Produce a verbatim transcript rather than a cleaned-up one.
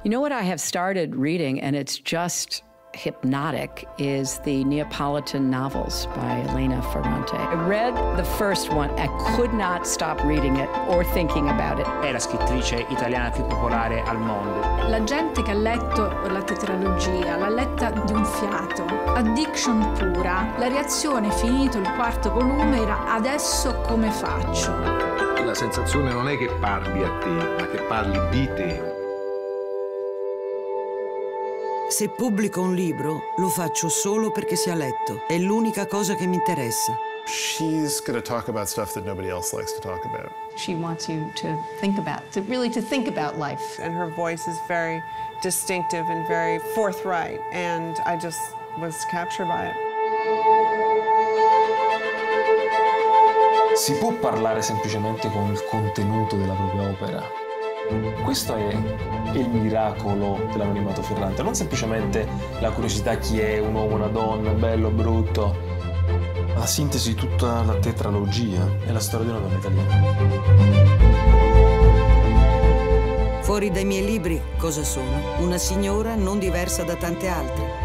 You know what I have started reading, and it's just hypnotic, is the Neapolitan novels by Elena Ferrante. I read the first one. I could not stop reading it or thinking about it. È la scrittrice italiana più popolare al mondo. La gente che ha letto la tetralogia l'ha letta di un fiato. Addiction pura. La reazione, finito il quarto volume, era adesso come faccio? La sensazione non è che parli a te, ma che parli di te. Se pubblico un libro, lo faccio solo perché sia letto. È l'unica cosa che mi interessa. She's going to talk about stuff that nobody else likes to talk about. She wants you to think about, to really to think about life. And her voice is very distinctive and very forthright, and I just was captured by it. Si può parlare semplicemente con il contenuto della propria opera? Questo è il miracolo dell'anonimato Ferrante, non semplicemente la curiosità chi è, un uomo, una donna, bello, brutto. La sintesi di tutta la tetralogia è la storia di una donna italiana. Fuori dai miei libri, cosa sono? Una signora non diversa da tante altre.